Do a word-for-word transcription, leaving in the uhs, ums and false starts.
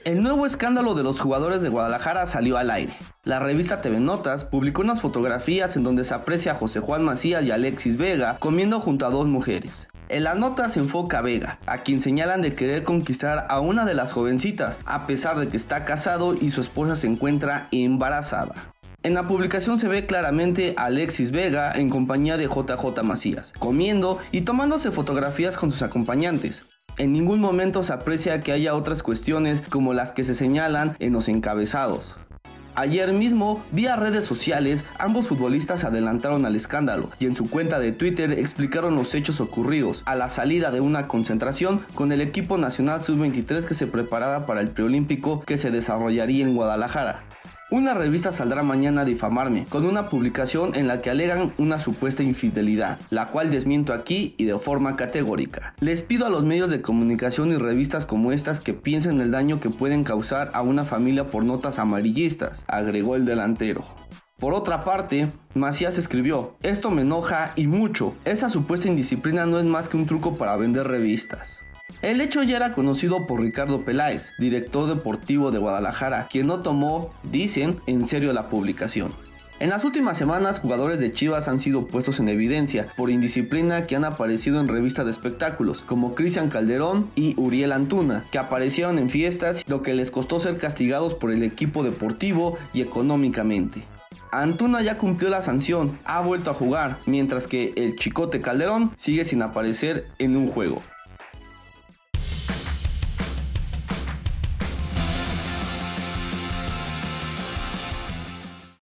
El nuevo escándalo de los jugadores de Guadalajara salió al aire. La revista T V Notas publicó unas fotografías en donde se aprecia a José Juan Macías y Alexis Vega comiendo junto a dos mujeres. En la nota se enfoca a Vega, a quien señalan de querer conquistar a una de las jovencitas, a pesar de que está casado y su esposa se encuentra embarazada. En la publicación se ve claramente a Alexis Vega en compañía de J J Macías, comiendo y tomándose fotografías con sus acompañantes. En ningún momento se aprecia que haya otras cuestiones como las que se señalan en los encabezados. Ayer mismo, vía redes sociales, ambos futbolistas se adelantaron al escándalo y en su cuenta de Twitter explicaron los hechos ocurridos a la salida de una concentración con el equipo nacional sub veintitrés que se preparaba para el preolímpico que se desarrollaría en Guadalajara. Una revista saldrá mañana a difamarme, con una publicación en la que alegan una supuesta infidelidad, la cual desmiento aquí y de forma categórica. Les pido a los medios de comunicación y revistas como estas que piensen el daño que pueden causar a una familia por notas amarillistas, agregó el delantero. Por otra parte, Macías escribió: esto me enoja y mucho, esa supuesta indisciplina no es más que un truco para vender revistas. El hecho ya era conocido por Ricardo Peláez, director deportivo de Guadalajara, quien no tomó, dicen, en serio la publicación. En las últimas semanas, jugadores de Chivas han sido puestos en evidencia por indisciplina que han aparecido en revistas de espectáculos, como Cristian Calderón y Uriel Antuna, que aparecieron en fiestas, lo que les costó ser castigados por el equipo deportivo y económicamente. Antuna ya cumplió la sanción, ha vuelto a jugar, mientras que el Chicote Calderón sigue sin aparecer en un juego.